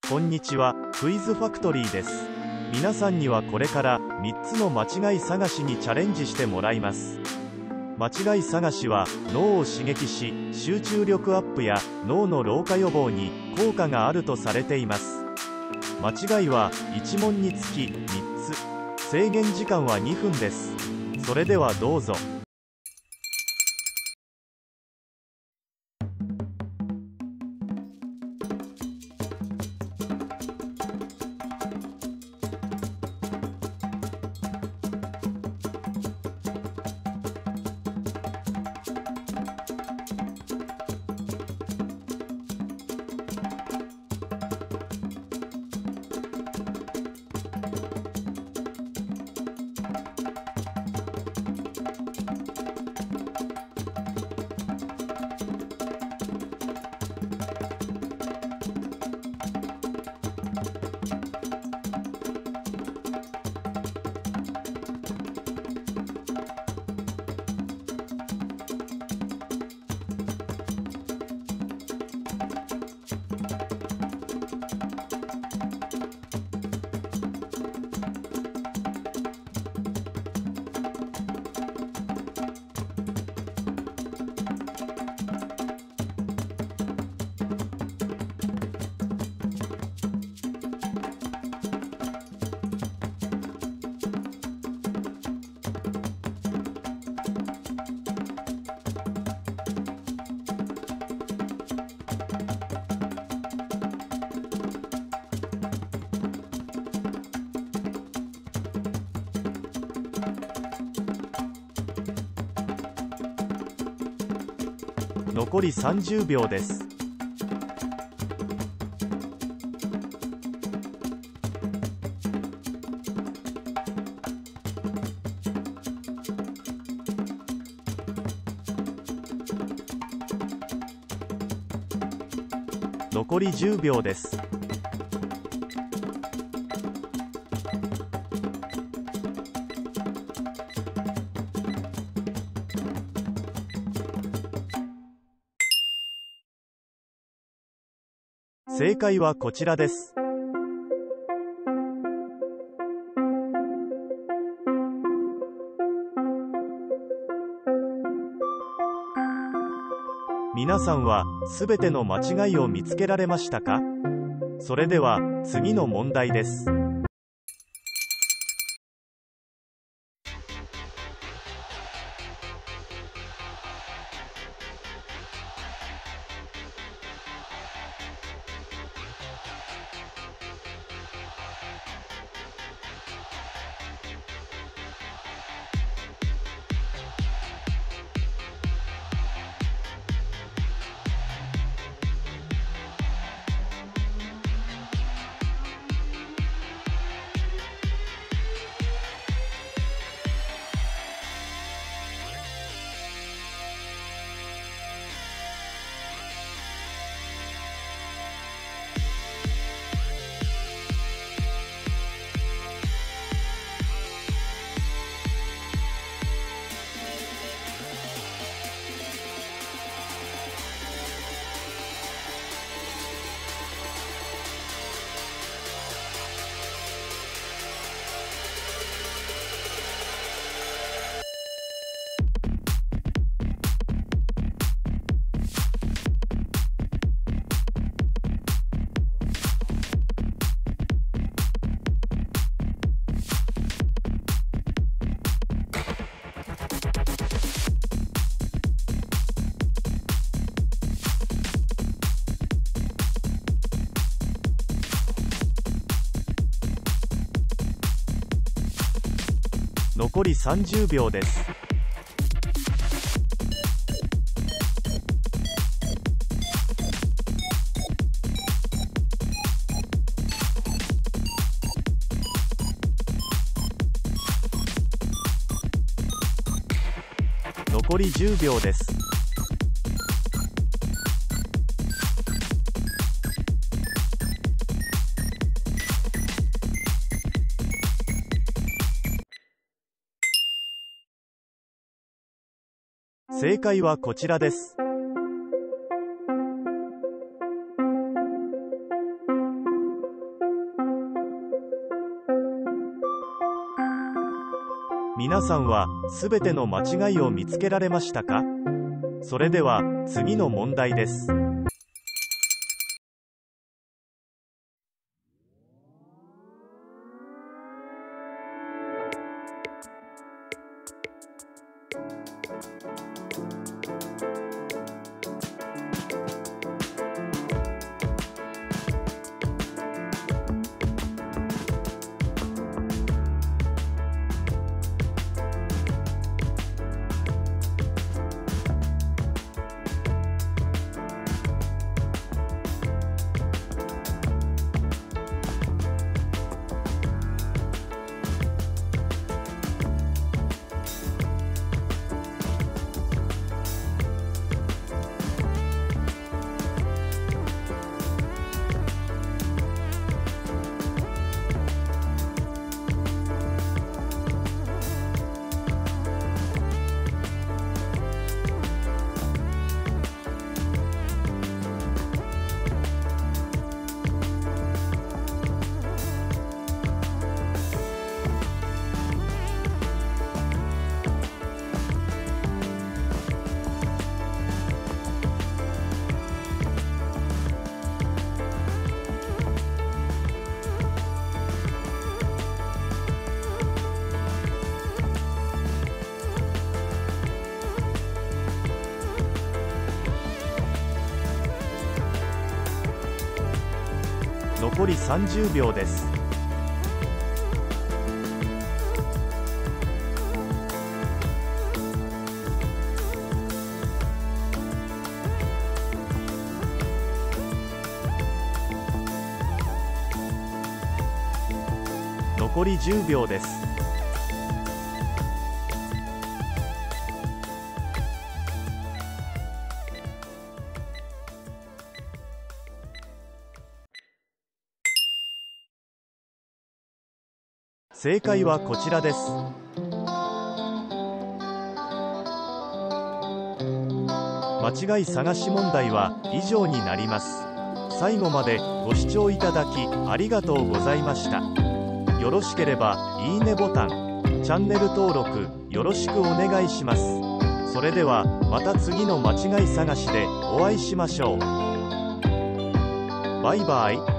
こんにちは、クイズファクトリーです。皆さんにはこれから3つの間違い探しにチャレンジしてもらいます。間違い探しは脳を刺激し、集中力アップや脳の老化予防に効果があるとされています。間違いは1問につき3つ。制限時間は2分です。それではどうぞ。残り30秒です。残り10秒です。正解はこちらです。皆さんはすべての間違いを見つけられましたか？それでは次の問題です。残り30秒です。残り10秒です。正解はこちらです。 皆さんはすべての間違いを見つけられましたか？それでは次の問題です。残り30秒です。残り10秒です。正解はこちらです。間違い探し問題は以上になります。最後までご視聴いただきありがとうございました。よろしければいいねボタン、チャンネル登録よろしくお願いします。それではまた次の間違い探しでお会いしましょう。バイバイ。